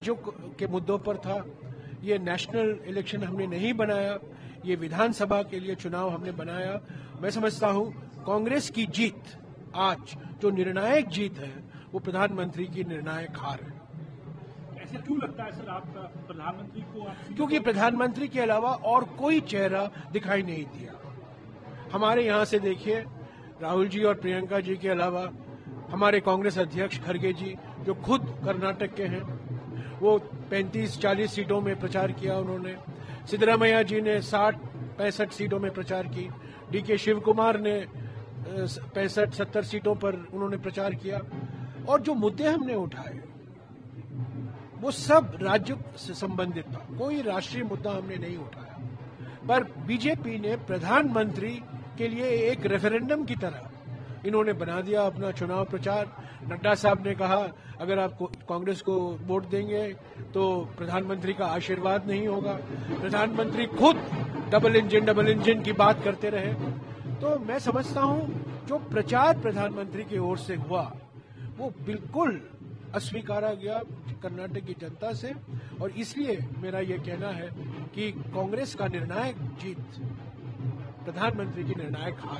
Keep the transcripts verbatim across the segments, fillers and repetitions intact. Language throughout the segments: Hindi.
राज्यों के मुद्दों पर था। ये नेशनल इलेक्शन हमने नहीं बनाया, ये विधानसभा के लिए चुनाव हमने बनाया। मैं समझता हूं कांग्रेस की जीत आज जो निर्णायक जीत है वो प्रधानमंत्री की निर्णायक हार है। ऐसा क्यों लगता है सर आपका प्रधानमंत्री को? क्योंकि प्रधानमंत्री के अलावा और कोई चेहरा दिखाई नहीं दिया। हमारे यहां से देखिए, राहुल जी और प्रियंका जी के अलावा हमारे कांग्रेस अध्यक्ष खड़गे जी जो खुद कर्नाटक के हैं, वो पैंतीस चालीस सीटों में प्रचार किया उन्होंने। सिद्धरामैया जी ने साठ पैंसठ सीटों में प्रचार की। डी के शिव कुमार ने पैंसठ सत्तर सीटों पर उन्होंने प्रचार किया। और जो मुद्दे हमने उठाए वो सब राज्य से संबंधित था, कोई राष्ट्रीय मुद्दा हमने नहीं उठाया। पर बीजेपी ने प्रधानमंत्री के लिए एक रेफरेंडम की तरह इन्होंने बना दिया अपना चुनाव प्रचार। नड्डा साहब ने कहा अगर आप कांग्रेस को वोट देंगे तो प्रधानमंत्री का आशीर्वाद नहीं होगा। प्रधानमंत्री खुद डबल इंजन डबल इंजन की बात करते रहे। तो मैं समझता हूं जो प्रचार प्रधानमंत्री की ओर से हुआ वो बिल्कुल अस्वीकारा गया कर्नाटक की जनता से। और इसलिए मेरा ये कहना है कि कांग्रेस का निर्णायक जीत प्रधानमंत्री की निर्णायक हार।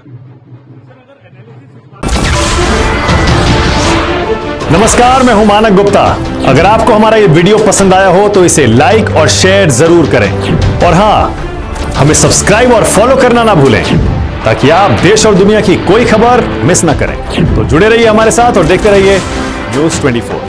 नमस्कार, मैं हूं मानक गुप्ता। अगर आपको हमारा ये वीडियो पसंद आया हो तो इसे लाइक और शेयर जरूर करें। और हां, हमें सब्सक्राइब और फॉलो करना ना भूलें ताकि आप देश और दुनिया की कोई खबर मिस ना करें। तो जुड़े रहिए हमारे साथ और देखते रहिए न्यूज़ चौबीस।